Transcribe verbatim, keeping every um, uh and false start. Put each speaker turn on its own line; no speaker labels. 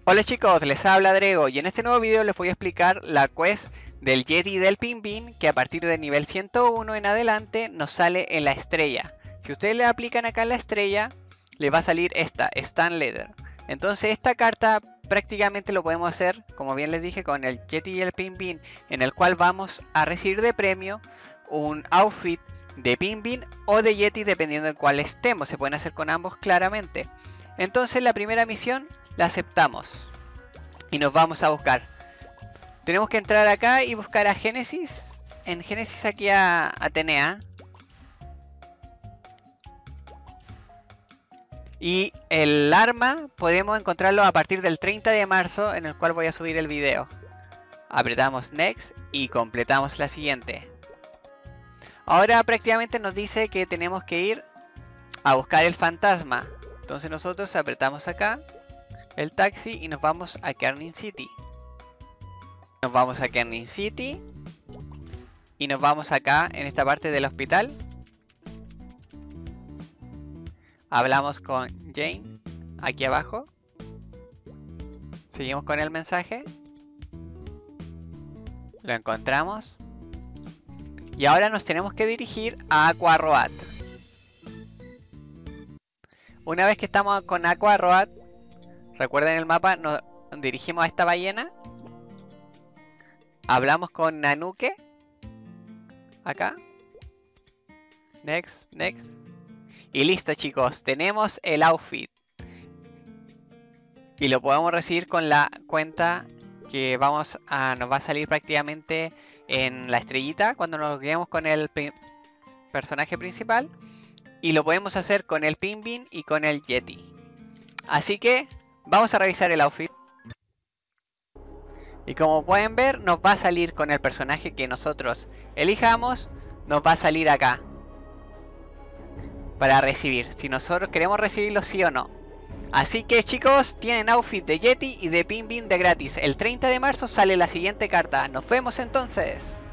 Hola chicos, les habla Drego y en este nuevo video les voy a explicar la quest del Yeti y del Pinbin, que a partir del nivel ciento uno en adelante nos sale en la estrella. Si ustedes le aplican acá en la estrella, le va a salir esta, Stand Letter. Entonces esta carta prácticamente lo podemos hacer, como bien les dije, con el Yeti y el Pinbin, en el cual vamos a recibir de premio un outfit de Pinbin o de Yeti dependiendo de cuál estemos. Se pueden hacer con ambos claramente. Entonces la primera misión la aceptamos y nos vamos a buscar. Tenemos que entrar acá y buscar a Génesis. En Génesis aquí a Atenea. Y el arma podemos encontrarlo a partir del treinta de marzo, en el cual voy a subir el video. Apretamos Next y completamos la siguiente. Ahora prácticamente nos dice que tenemos que ir a buscar el fantasma. Entonces nosotros apretamos acá el taxi y nos vamos a Kerning City. Nos vamos a Kerning City y nos vamos acá en esta parte del hospital. Hablamos con Jane aquí abajo. Seguimos con el mensaje. Lo encontramos. Y ahora nos tenemos que dirigir a Aqua Road. Una vez que estamos con Aqua Road, recuerden el mapa, nos dirigimos a esta ballena. Hablamos con Nanuke. Acá. Next, next. Y listo chicos, tenemos el outfit. Y lo podemos recibir con la cuenta que vamos a, nos va a salir prácticamente en la estrellita cuando nos guiemos con el personaje principal. Y lo podemos hacer con el Pinbin y con el Yeti. Así que vamos a revisar el outfit. Y como pueden ver, nos va a salir con el personaje que nosotros elijamos. Nos va a salir acá para recibir, si nosotros queremos recibirlo sí o no. Así que chicos, tienen outfit de Yeti y de Pinbin de gratis. El treinta de marzo sale la siguiente carta. Nos vemos entonces.